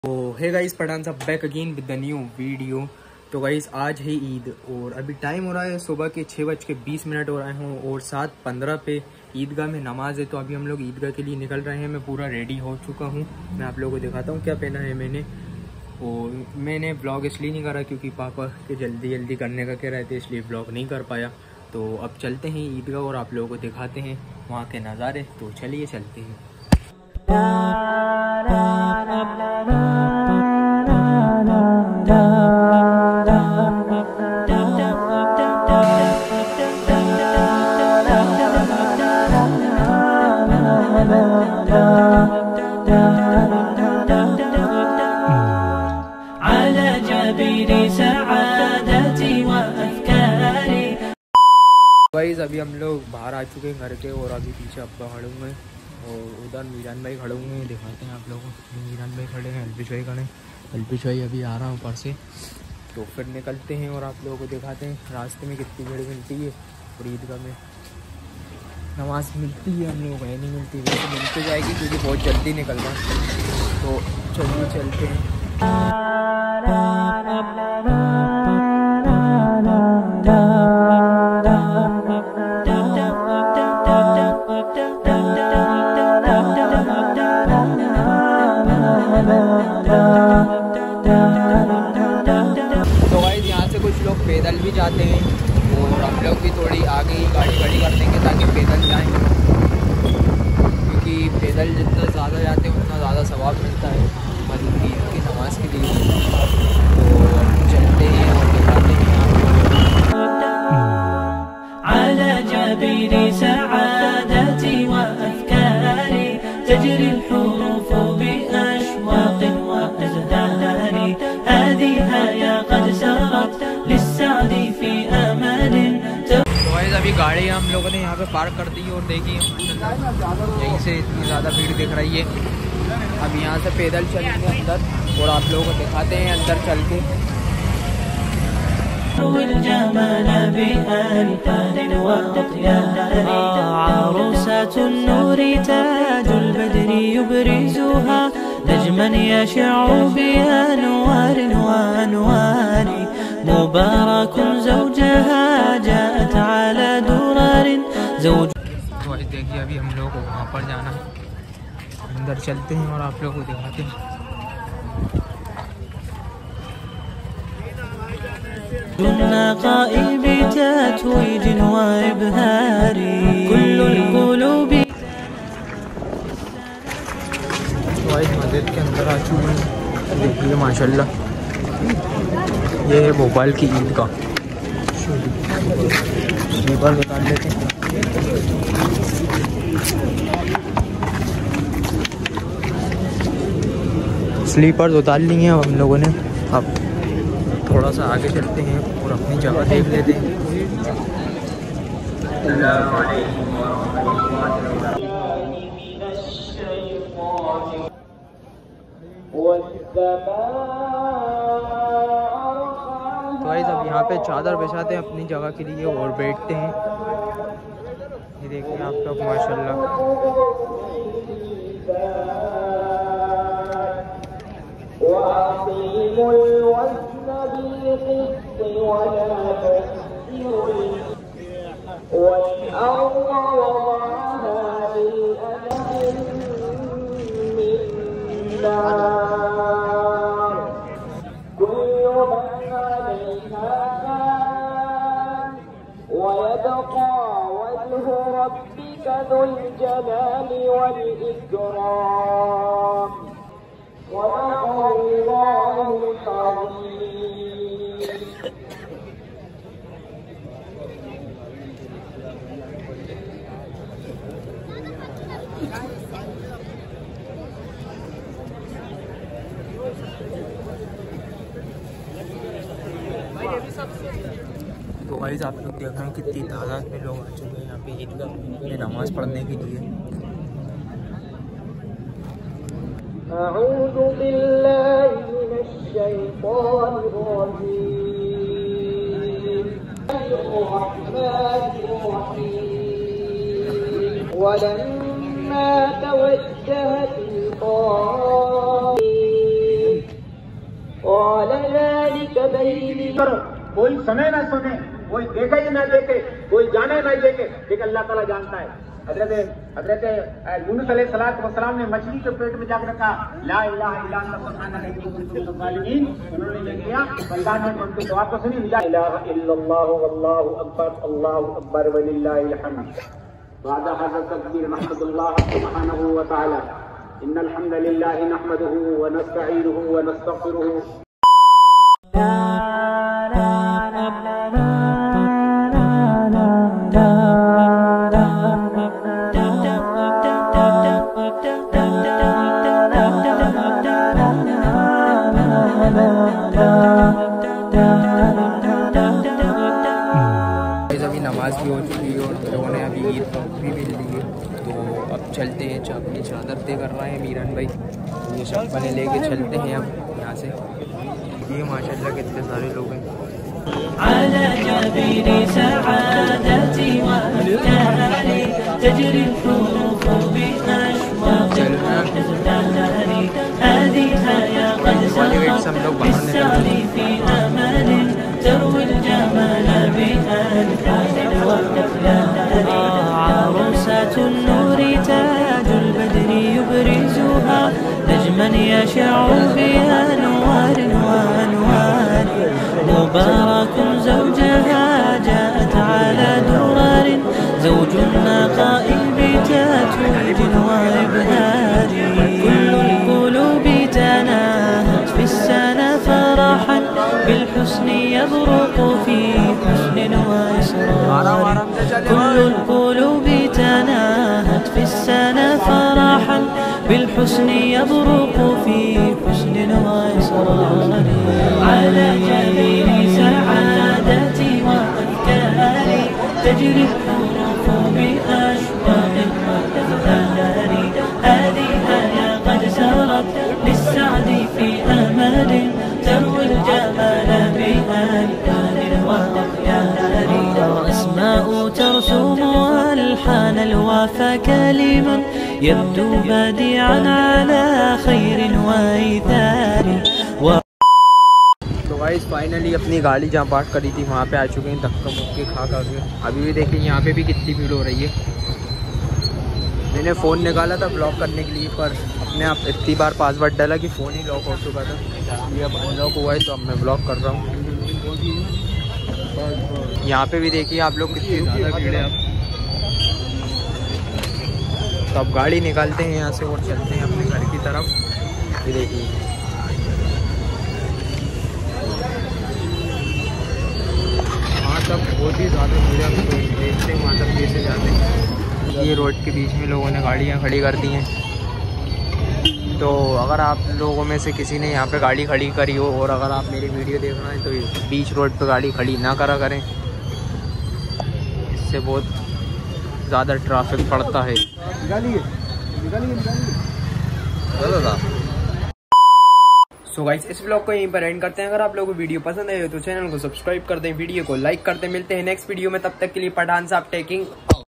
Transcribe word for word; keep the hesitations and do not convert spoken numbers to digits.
तो हे guys, Pathan sahab back again with the new video. तो guys आज है ईद और अभी टाइम हो रहा है सुबह के छः बज के बीस मिनट हो रहे हैं और सात पंद्रह पे ईदगाह में नमाज है। तो अभी हम लोग ईदगाह के लिए निकल रहे हैं। मैं पूरा रेडी हो चुका हूँ। मैं आप लोगों को दिखाता हूँ क्या पहना है मैंने। और मैंने ब्लॉग इसलिए नहीं करा क्योंकि पापा के जल्दी जल्दी करने का कह रहे थे, इसलिए ब्लॉग नहीं कर पाया। तो अब चलते हैं ईदगाह और आप लोगों को दिखाते हैं वहाँ के नज़ारे। तो चलिए चलते हैं। गाइस अभी हम लोग बाहर आ चुके हैं घर के और अभी पीछे अब्बा खड़े हुए हैं और उधर मीरान भाई खड़े हुए हैं। दिखाते हैं आप लोगों को। मीरान भाई खड़े हैं, अल्पिश भाई खड़े हैं। अल्पिश भाई अभी आ रहा है ऊपर से। तो फिर निकलते हैं और आप लोगों को दिखाते हैं रास्ते में कितनी भीड़ मिलती है और ईदगाह में नमाज मिलती है। हम लोगों को नहीं मिलती, वैसे मिल तो जाएगी क्योंकि बहुत जल्दी निकल रहा है। तो चलिए चलते हैं। तो गाइस यहाँ से कुछ लोग पैदल भी जाते हैं और हम लोग भी थोड़ी आगे ही गाड़ी गाड़ी कर देंगे ताकि पैदल जाएं, क्योंकि पैदल जितना ज़्यादा जाते हैं उतना ज़्यादा सवाब मिलता है मतलब ईद की नमाज के लिए। तो हम चलते हैं और दिखाते हैं अभी गाड़ी हम लोगों ने यहाँ पे पार्क कर दी और देखिए यहीं से इतनी ज़्यादा भीड़ दिख रही है। अब यहाँ से पैदल चलेंगे अंदर और आप लोगों को दिखाते हैं अंदर चल के। मुबारक ज़ौजहा जात अला दुरार ज़ौज। तो देखिए अभी हम लोग को वहाँ पर जाना है, अंदर चलते हैं और आप लोगों को दिखाते हैं। तो इस मस्जिद के अंदर आ चुके हैं। देखिए माशाल्लाह ये है भोपाल की ईद का। स्लीपर निकाल लेते हैं। स्लीपर्स उतार लिए हैं हम लोगों ने। अब थोड़ा सा आगे चलते हैं और अपनी जगह देख लेते हैं। तो गाइस अब यहाँ पे चादर बिछाते हैं अपनी जगह के लिए और बैठते हैं। ये देखिए आप लोग माशाल्लाह। तो गाइस आप लोग देख रहे हैं कितनी तादाद में लोग आ चुके हैं यहाँ पे ईदगाह में नमाज़ पढ़ने के लिए। अऊज़ु बिल्लाहि मिनश शैतानिर रजीम। वलम्मा तवज्जह तिलक़ाअ यदैनि कोई समय ना सुने, कोई देखे ही ना देखे, कोई जाने ना देखे, लेकिन अल्लाह ताला जानता है। हजरत हजरत यूनुस अलैहिस्सलाम ने मछली के पेट में जाकर कहा ला इलाहा इल्ला अंता सुब्हानका इन्नी कुन्तु मिनज़ ज़ालिमीन। उन्होंने ये किया, अल्लाह ने उनकी दुआ को सुनी, ला इलाहा इल्लल्लाह वल्लाहु अकबर, अल्लाहु अकबर वलिल्लाहिल हम्द। बाद हज़रत तकबीर महमदुल्लाह सुब्हानहु व तआला इन्नल हम्दलिल्लाहि नहमदुहु व नस्तईनुहु व नस्तगफिरुहु। अभी नमाज भी हो चुकी है और हम लोगों ने अभी ईद भी मिल ली है, तो अब चलते हैं। अपनी चादर दे कर रहे हैं मीरन भाई, ये सब बने लेके चलते हैं अब यहाँ से। ये माशाल्लाह कितने सारे लोग हैं। हम लोग बाहर عروسة النور تاج البدر يبرزها نجما يشع بأنوار وأنوار مبارك زوجها جاءت على درر زوج النقاء بتتويج وإبهار كل القلوب تناهت في السنة فرحا بالحسن يبرق في حسن وإصرار كل القلوب تناهت في السنة فرحا بالحسن يبرق في حسن وإصرار على جبين سعادتي وأفكاري تجري الحروف بأشواق وأزهار هذه آية قد سرت للسعد في أمل تروي الجمال بألحان وأخيار أسماء ترسم ألحان الوفا كلما يبدو بديعا على خير وإيثار و... तो गाइस फाइनली अपनी गाड़ी जहाँ पार्क करी थी वहाँ पे आ चुके हैं, धक्का मुक्के खा खा के। अभी भी देखिए यहाँ पे भी कितनी भीड़ हो रही है। मैंने फ़ोन निकाला था ब्लॉक करने के लिए, पर अपने आप इतनी बार पासवर्ड डाला कि फ़ोन ही लॉक हो चुका था। ये अब अनलॉक हुआ है तो अब मैं ब्लॉक कर रहा हूँ। यहाँ पे भी देखिए आप लोग कितनी ज़्यादा भीड़ है। अब तो अब गाड़ी निकालते हैं यहाँ से और चलते हैं अपने घर की तरफ। ये देखिए वहाँ तक बहुत ही ज़्यादा भीड़ है। तो देखते हैं वहाँ तक कैसे जाते हैं। ये रोड के बीच में लोगों ने गाड़ियाँ खड़ी कर दी हैं। तो अगर आप लोगों में से किसी ने यहाँ पे गाड़ी खड़ी करी हो और अगर आप मेरी वीडियो देख रहे हैं तो बीच रोड पे गाड़ी खड़ी ना करा करें, इससे बहुत ज़्यादा ट्रैफिक पड़ता है। सो गाइस इस व्लॉग को यहीं पर एंड करते हैं। अगर आप लोगों को वीडियो पसंद आए तो चैनल को सब्सक्राइब कर दें, वीडियो को लाइक कर दें। मिलते हैं नेक्स्ट वीडियो में, तब तक के लिए पठान साहब टेकिंग